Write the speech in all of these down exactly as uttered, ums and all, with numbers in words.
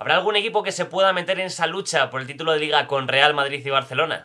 ¿Habrá algún equipo que se pueda meter en esa lucha por el título de Liga con Real Madrid y Barcelona?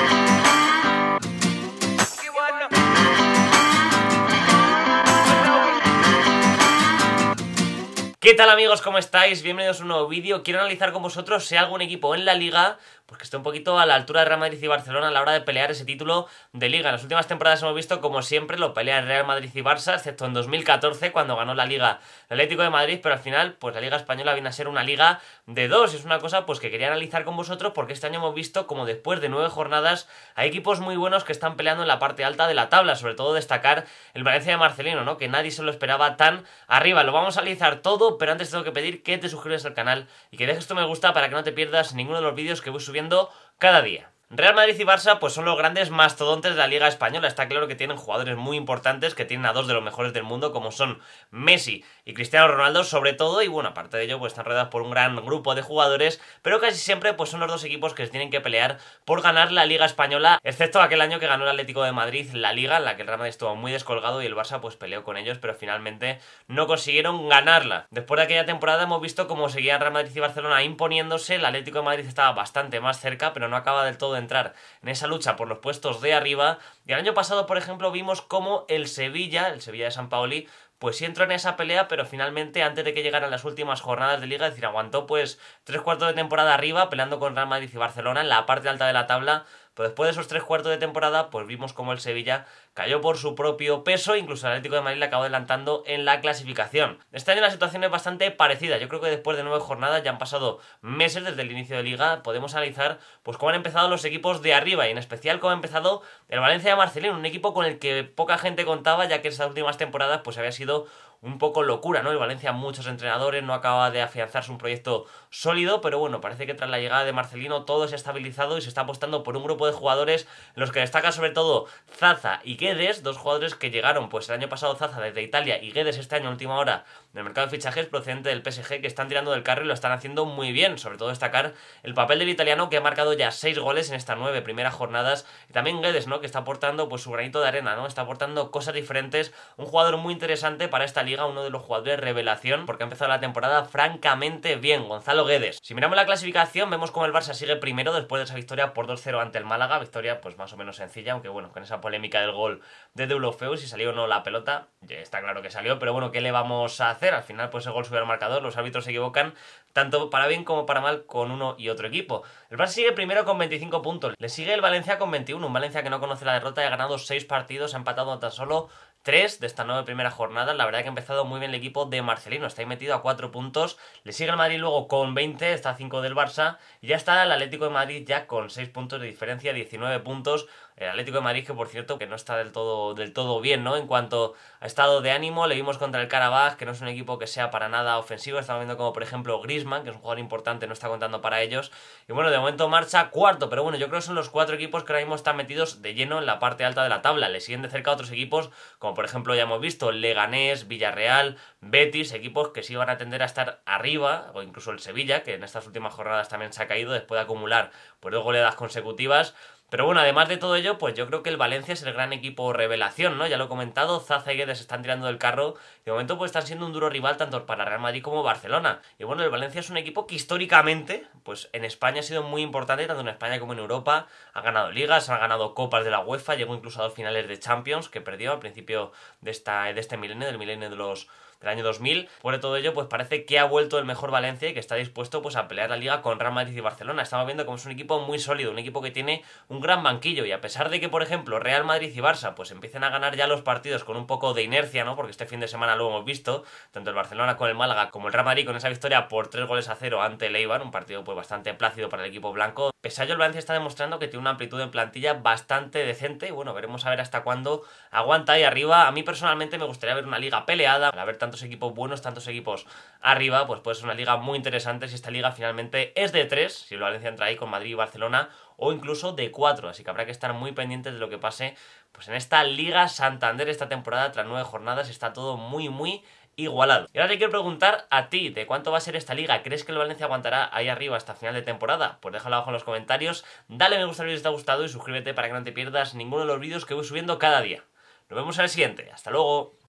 ¿Qué tal amigos? ¿Cómo estáis? Bienvenidos a un nuevo vídeo. Quiero analizar con vosotros si hay algún equipo en la Liga pues que esté un poquito a la altura de Real Madrid y Barcelona a la hora de pelear ese título de Liga. En las últimas temporadas hemos visto, como siempre, lo pelean Real Madrid y Barça, excepto en dos mil catorce, cuando ganó la Liga el Atlético de Madrid, pero al final, pues la Liga Española viene a ser una Liga de dos. Es una cosa pues que quería analizar con vosotros, porque este año hemos visto como después de nueve jornadas hay equipos muy buenos que están peleando en la parte alta de la tabla, sobre todo destacar el Valencia de Marcelino, ¿no? Que nadie se lo esperaba tan arriba. Lo vamos a analizar todo, pero antes tengo que pedir que te suscribas al canal y que dejes tu me gusta para que no te pierdas ninguno de los vídeos que voy subiendo cada día. Real Madrid y Barça pues son los grandes mastodontes de la Liga Española. Está claro que tienen jugadores muy importantes, que tienen a dos de los mejores del mundo, como son Messi y Cristiano Ronaldo sobre todo, y bueno, aparte de ello pues están rodeados por un gran grupo de jugadores, pero casi siempre pues son los dos equipos que se tienen que pelear por ganar la Liga Española, excepto aquel año que ganó el Atlético de Madrid la Liga, en la que el Real Madrid estuvo muy descolgado y el Barça pues peleó con ellos, pero finalmente no consiguieron ganarla. Después de aquella temporada hemos visto cómo seguían Real Madrid y Barcelona imponiéndose. El Atlético de Madrid estaba bastante más cerca, pero no acaba del todo de entrar en esa lucha por los puestos de arriba. Y el año pasado, por ejemplo, vimos cómo el Sevilla, el Sevilla de Sampaoli, pues sí entró en esa pelea, pero finalmente, antes de que llegaran las últimas jornadas de Liga, es decir, aguantó pues tres cuartos de temporada arriba, peleando con Real Madrid y Barcelona en la parte alta de la tabla. Pero después de esos tres cuartos de temporada, pues vimos cómo el Sevilla cayó por su propio peso, incluso el Atlético de Madrid le acabó adelantando en la clasificación. Este año la situación es bastante parecida. Yo creo que después de nueve jornadas, ya han pasado meses desde el inicio de Liga, podemos analizar pues cómo han empezado los equipos de arriba, y en especial cómo ha empezado el Valencia de Marcelino, un equipo con el que poca gente contaba, ya que estas últimas temporadas pues había sido un poco locura, ¿no? El Valencia, muchos entrenadores, no acaba de afianzarse un proyecto sólido, pero bueno, parece que tras la llegada de Marcelino todo se ha estabilizado y se está apostando por un grupo de jugadores en los que destaca sobre todo Zaza y Guedes, dos jugadores que llegaron pues el año pasado Zaza desde Italia y Guedes este año a última hora del mercado de fichajes procedente del P S G, que están tirando del carro y lo están haciendo muy bien. Sobre todo destacar el papel del italiano, que ha marcado ya seis goles en estas nueve primeras jornadas, y también Guedes, ¿no? Que está aportando pues su granito de arena, ¿no? Está aportando cosas diferentes, un jugador muy interesante para esta liga, uno de los jugadores revelación, porque ha empezado la temporada francamente bien, Gonzalo Guedes. Si miramos la clasificación, vemos como el Barça sigue primero después de esa victoria por dos cero ante el Málaga, victoria pues más o menos sencilla, aunque bueno, con esa polémica del gol de Deulofeu, si salió o no la pelota, ya está claro que salió, pero bueno, ¿qué le vamos a hacer? Al final pues el gol subió al marcador, los árbitros se equivocan, tanto para bien como para mal con uno y otro equipo. El Barça sigue primero con veinticinco puntos, le sigue el Valencia con veintiuno, un Valencia que no conoce la derrota y ha ganado seis partidos, ha empatado tan solo tres de esta nueva primera jornada. La verdad que ha empezado muy bien el equipo de Marcelino, está ahí metido a cuatro puntos, le sigue el Madrid luego con veinte, está a cinco del Barça, y ya está el Atlético de Madrid ya con seis puntos de diferencia, diecinueve puntos. El Atlético de Madrid, que por cierto que no está del todo, del todo bien, ¿no? En cuanto a estado de ánimo, le vimos contra el Karabaj, que no es un equipo que sea para nada ofensivo. Estamos viendo como por ejemplo Griezmann, que es un jugador importante, no está contando para ellos. Y bueno, de momento marcha cuarto, pero bueno, yo creo que son los cuatro equipos que ahora mismo están metidos de lleno en la parte alta de la tabla. Le siguen de cerca otros equipos, como por ejemplo ya hemos visto Leganés, Villarreal, Betis, equipos que sí van a tender a estar arriba, o incluso el Sevilla, que en estas últimas jornadas también se ha caído después de acumular pues dos goleadas consecutivas. Pero bueno, además de todo ello, pues yo creo que el Valencia es el gran equipo revelación, ¿no? Ya lo he comentado, Zaza y Guedes están tirando del carro. De momento pues están siendo un duro rival tanto para Real Madrid como Barcelona. Y bueno, el Valencia es un equipo que históricamente, pues en España ha sido muy importante, tanto en España como en Europa. Ha ganado ligas, ha ganado copas de la UEFA, llegó incluso a dos finales de Champions, que perdió al principio de, esta, de este milenio, del milenio de los... del año dos mil. Por todo ello, pues parece que ha vuelto el mejor Valencia y que está dispuesto pues a pelear la Liga con Real Madrid y Barcelona. Estamos viendo como es un equipo muy sólido, un equipo que tiene un gran banquillo, y a pesar de que, por ejemplo, Real Madrid y Barça pues empiecen a ganar ya los partidos con un poco de inercia, ¿no? Porque este fin de semana lo hemos visto, tanto el Barcelona con el Málaga como el Real Madrid con esa victoria por tres goles a cero ante el Eibar, un partido pues bastante plácido para el equipo blanco. Pese a ello, el Valencia está demostrando que tiene una amplitud en plantilla bastante decente, y bueno, veremos a ver hasta cuándo aguanta ahí arriba. A mí personalmente me gustaría ver una liga peleada, al haber tantos equipos buenos, tantos equipos arriba, pues puede ser una liga muy interesante si esta liga finalmente es de tres, si el Valencia entra ahí con Madrid y Barcelona, o incluso de cuatro, así que habrá que estar muy pendientes de lo que pase pues en esta Liga Santander esta temporada. Tras nueve jornadas está todo muy muy igualado. Y ahora te quiero preguntar a ti, ¿de cuánto va a ser esta liga? ¿Crees que el Valencia aguantará ahí arriba hasta final de temporada? Pues déjalo abajo en los comentarios, dale me gusta al vídeo si te ha gustado y suscríbete para que no te pierdas ninguno de los vídeos que voy subiendo cada día. Nos vemos en el siguiente, hasta luego.